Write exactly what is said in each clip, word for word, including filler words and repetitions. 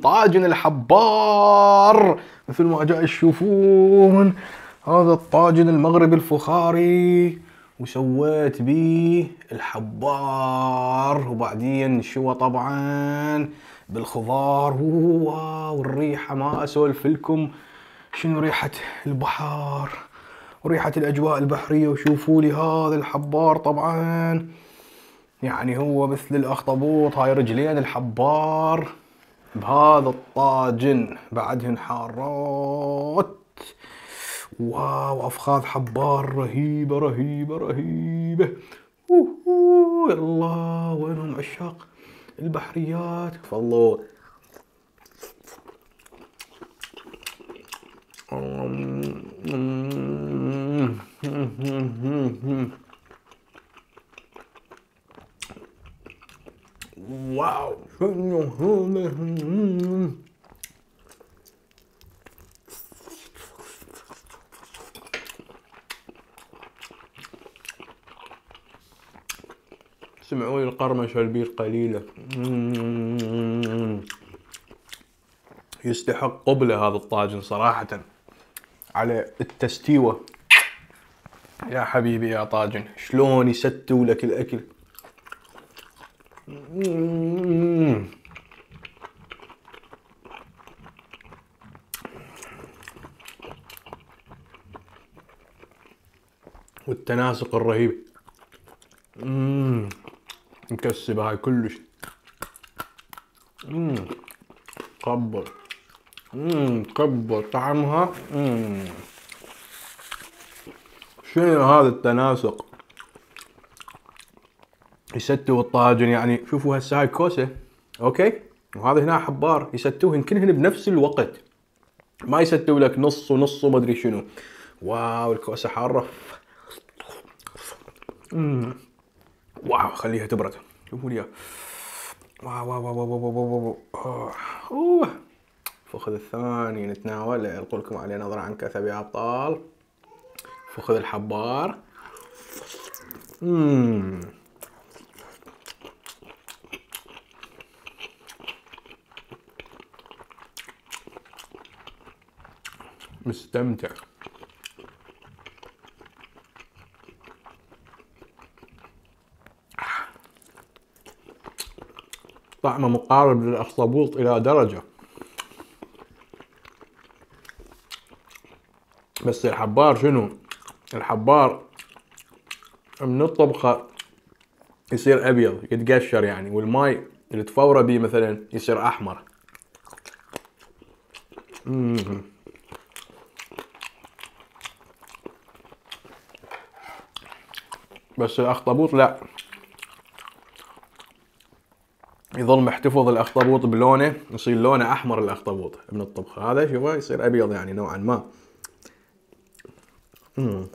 طاجن الحبار مثل ما جاي تشوفون. هذا الطاجن المغربي الفخاري وسويت بيه الحبار وبعدين شوى طبعا بالخضار. واو الريحة ما اسولف لكم شنو ريحة البحر وريحة الاجواء البحرية. وشوفوا لي هذا الحبار طبعا يعني هو مثل الاخطبوط، هاي رجلين الحبار بهذا الطاجن بعدهن حارات. واو افخاذ حبار رهيبة رهيبة رهيبة. اوه يلا وينهم عشاق البحريات؟ تفضلوا. واو شنو هذا؟ سمعوا لي القرمشة البير قليلة. يستحق قبلة هذا الطاجن صراحة على التستيوة. يا حبيبي يا طاجن شلون يستوا لك الأكل. والتناسق الرهيب. اممم مكسبة هاي كلش. اممم كبر. اممم كبر طعمها. اممم شنو هذا التناسق؟ يستوا الطاجن يعني شوفوا هسه هاي كوسة اوكي وهذا هنا حبار يستوهن كلهن بنفس الوقت، ما يستوا لك نص ونص وما ادري شنو. واو الكوسة حارة. امم واو خليها تبرد. شوفوا لي واو واو واو واو واو واو. اوه فخذ الثاني نتناوله. القوا لكم عليه نظرة عن كثب يا ابطال. فخذ الحبار. اممم مستمتع. طعمه مقارب للأخطبوط إلى درجة، بس الحبار شنو؟ الحبار من الطبخة يصير أبيض يتقشر يعني، والماي اللي تفوره بيه مثلا يصير أحمر. مم. بس الأخطبوط لا، يظل محتفظ الأخطبوط بلونه، يصير لونه أحمر الأخطبوط من الطبخة. هذا شوفه يصير أبيض يعني نوعا ما. مم.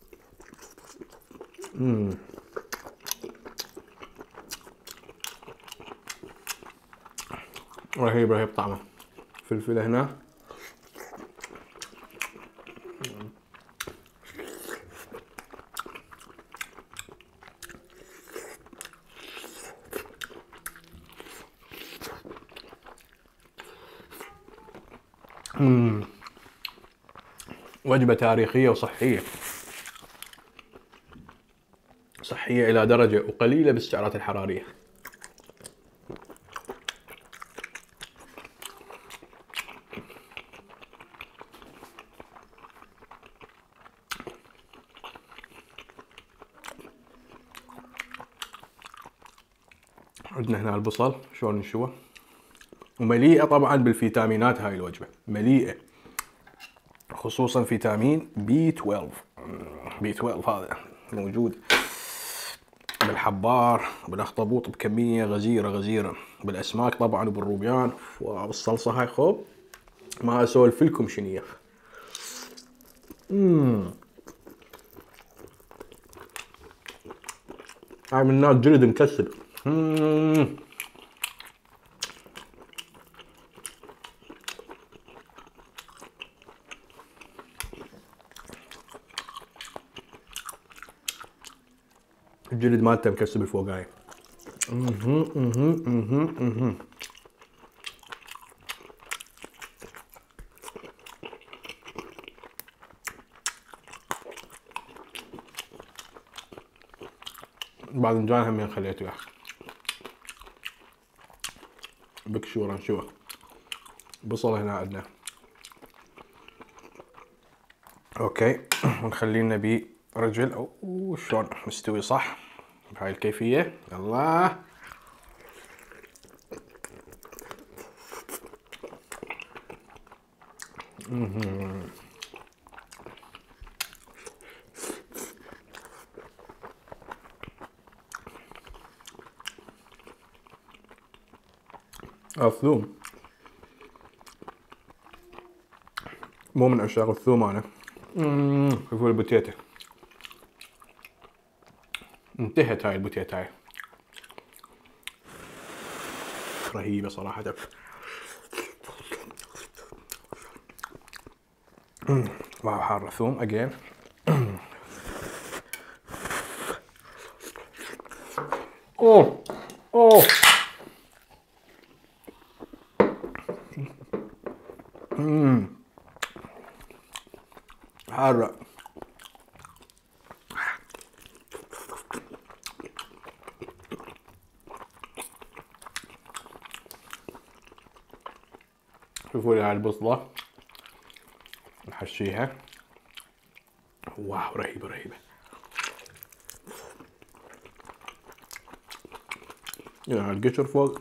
مم. رهيب رهيب طعمه. فلفل هنا. مم. وجبة تاريخية وصحية، صحية إلى درجة وقليلة بالسعرات الحرارية. عندنا هنا البصل شلون نشوه، ومليئة طبعا بالفيتامينات هاي الوجبة، مليئة خصوصا فيتامين بي اثنا عشر. بي اثنا عشر هذا موجود بالحبار وبالاخطبوط بكمية غزيرة غزيرة، بالاسماك طبعا وبالروبيان وبالصلصة هاي خوب ما اسولف لكم شنية. امم هاي من ناس جلد مكسب. مم. الجلد مالته مكسب الفوقاي. اها اها اها اها باذنجان همين خليته وياه. بكشوره نشوه. بصل هنا عندنا. اوكي ونخلي لنا بيه رجل او شلون مستوي صح بهاي الكيفيه. يلا الثوم مو من عشاق الثوم انا. شوفوا البوتيتا انتهت هاي البوتيتا هاي رهيبة صراحة. واو حار ثوم اجين. اوه اوه امم حارة. شوفوا لي هاي البصلة نحشيها. واو رهيبة رهيبة. يا القشر فوق.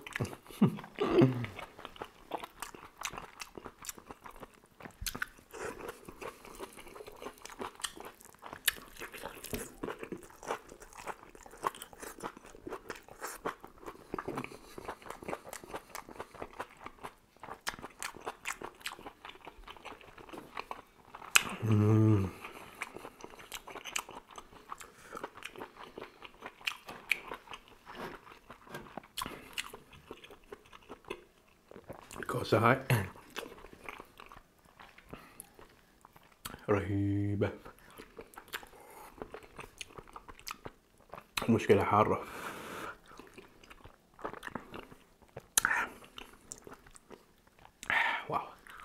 الكوسة هاي رهيبة. المشكلة حارة. واو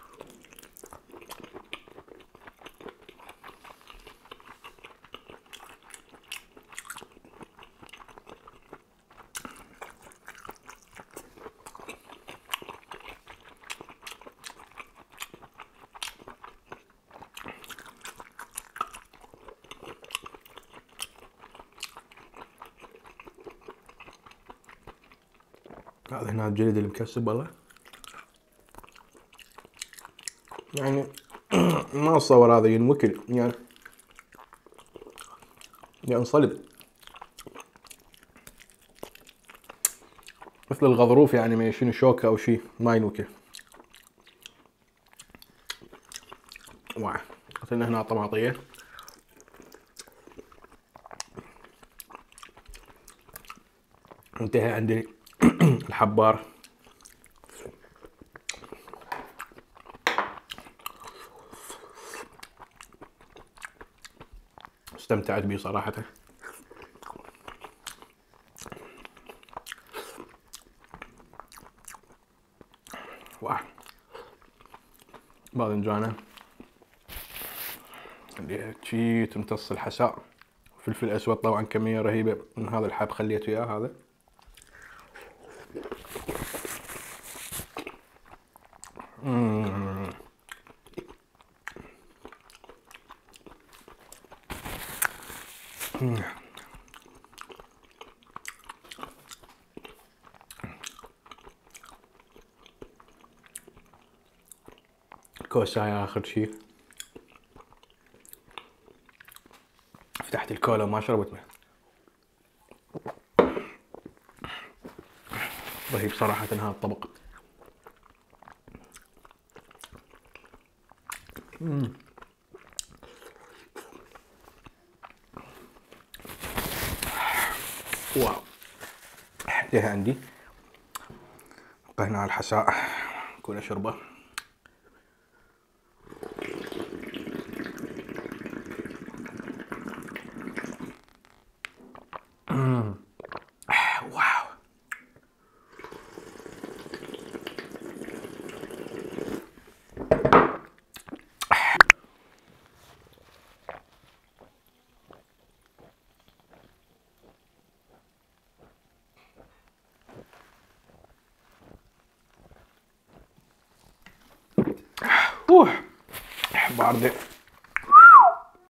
هذا هنا الجلد المكسب والله يعني ما اتصور هذا ينوكل يعني ينصلب مثل الغضروف يعني ما شنو شوكة او شيء ما ينوكل. واو قلنا هنا طماطية انتهى عندي الحبار. استمتعت به صراحة. واو باذنجانة اللي شي تمتص الحساء. فلفل اسود طبعا كمية رهيبة من هذا الحب خليته اياه هذا. مم. مم. الكوسة اخر شي. فتحت الكولا وما شربت منه. رهيب صراحة هذا الطبق. مم. واو انتهى عندي. هنا على الحساء كون اشربه. واو اوه باردة.